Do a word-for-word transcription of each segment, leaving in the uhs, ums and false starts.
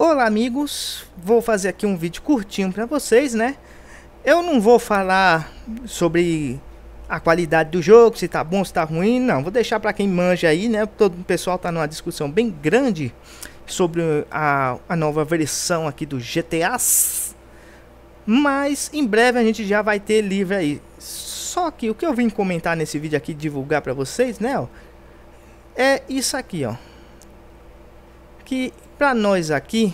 Olá amigos, vou fazer aqui um vídeo curtinho para vocês, né? Eu não vou falar sobre a qualidade do jogo, se tá bom, se tá ruim, não. Vou deixar para quem manja aí, né? Todo o pessoal tá numa discussão bem grande sobre a, a nova versão aqui do G T A. Mas em breve a gente já vai ter livre aí. Só que o que eu vim comentar nesse vídeo aqui, divulgar para vocês, né? Ó, é isso aqui, ó. Que para nós aqui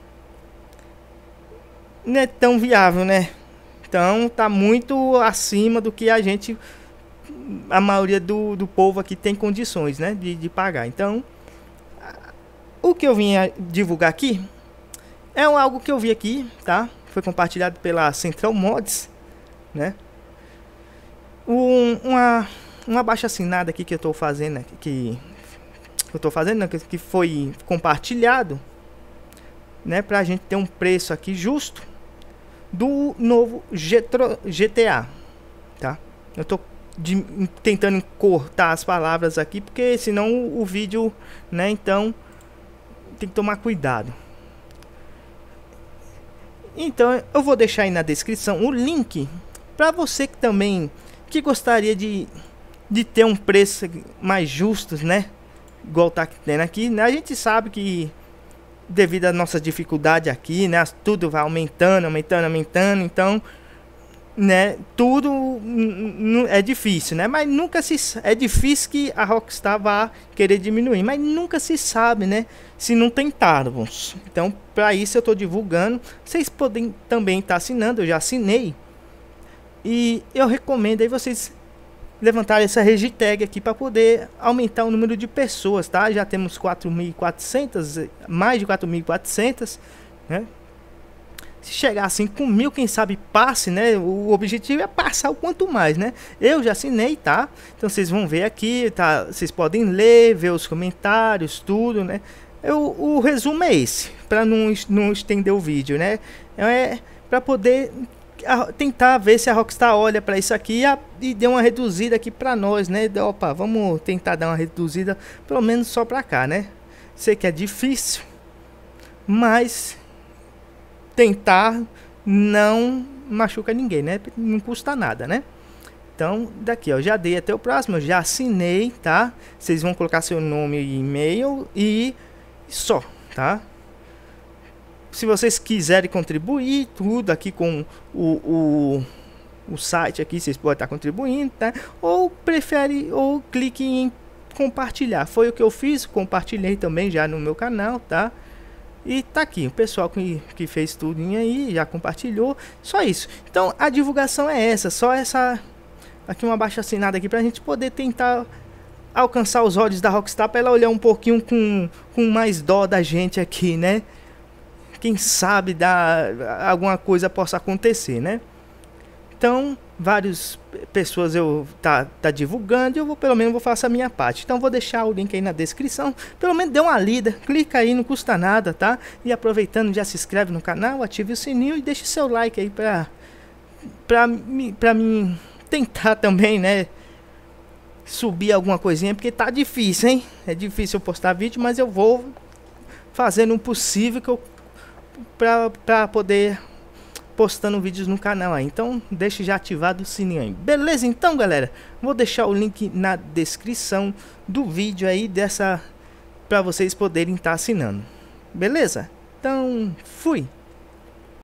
não é tão viável, né? Então tá muito acima do que a gente, a maioria do, do povo aqui tem condições, né, de, de pagar. Então o que eu vim divulgar aqui é algo que eu vi aqui, tá? Foi compartilhado pela Central Mods, né? Um, uma uma abaixo assinada aqui que eu tô fazendo aqui, que eu tô fazendo, né, que foi compartilhado, né, pra gente ter um preço aqui justo do novo G T A, tá? Eu tô de, tentando cortar as palavras aqui, porque senão o, o vídeo, né, então tem que tomar cuidado. Então eu vou deixar aí na descrição o link para você que também que gostaria de, de ter um preço mais justo, né? Igual tá tendo aqui, né? A gente sabe que devido à nossa dificuldade aqui, né, tudo vai aumentando, aumentando, aumentando, então, né, tudo é difícil, né? Mas nunca se é difícil que a Rockstar vá querer diminuir, mas nunca se sabe, né, se não tentarmos. Então, para isso eu tô divulgando. Vocês podem também estar tá assinando, eu já assinei. E eu recomendo aí vocês levantar essa hashtag aqui para poder aumentar o número de pessoas, tá? Já temos quatro mil e quatrocentas, mais de quatro mil e quatrocentas, né? Se chegar a cinco mil, quem sabe passe, né? O objetivo é passar o quanto mais, né? Eu já assinei, tá? Então vocês vão ver aqui, tá? Vocês podem ler, ver os comentários, tudo, né? Eu, o resumo é esse, para não, não estender o vídeo, né? É para poder tentar ver se a Rockstar olha para isso aqui e dê uma reduzida aqui para nós, né? Opa, vamos tentar dar uma reduzida, pelo menos só para cá, né? Sei que é difícil, mas tentar não machuca ninguém, né? Não custa nada, né? Então, daqui, ó, já dei até o próximo, eu já assinei, tá? Vocês vão colocar seu nome e e-mail e só, tá? Se vocês quiserem contribuir, tudo aqui com o, o, o site aqui, vocês podem estar contribuindo, tá? Ou prefere, ou clique em compartilhar. Foi o que eu fiz, compartilhei também já no meu canal, tá? E tá aqui, o pessoal que, que fez tudo aí, já compartilhou, só isso. Então a divulgação é essa, só essa, aqui uma baixa assinada aqui pra gente poder tentar alcançar os olhos da Rockstar, para ela olhar um pouquinho com, com mais dó da gente aqui, né? Quem sabe dá, alguma coisa possa acontecer, né? Então, várias pessoas eu tá, tá divulgando e eu vou, pelo menos vou fazer a minha parte. Então, vou deixar o link aí na descrição. Pelo menos dê uma lida, clica aí, não custa nada, tá? E aproveitando, já se inscreve no canal, ative o sininho e deixe seu like aí pra, pra, pra mim tentar também, né? Subir alguma coisinha, porque tá difícil, hein? É difícil eu postar vídeo, mas eu vou fazendo o possível que eu para poder postando vídeos no canal aí. Então deixe já ativado o sininho aí, beleza? Então galera, vou deixar o link na descrição do vídeo aí dessa, para vocês poderem estar assinando, beleza? Então fui.